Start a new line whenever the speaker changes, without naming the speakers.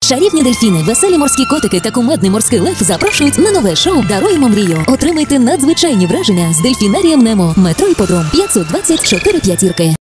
Чарівні дельфіни, веселі морські котики та кумедний морський лев запрошують на нове шоу «Даруємо мрію». Отримайте надзвичайні враження з дельфінарієм Немо. Метро Іпподром 524 п'ятірки.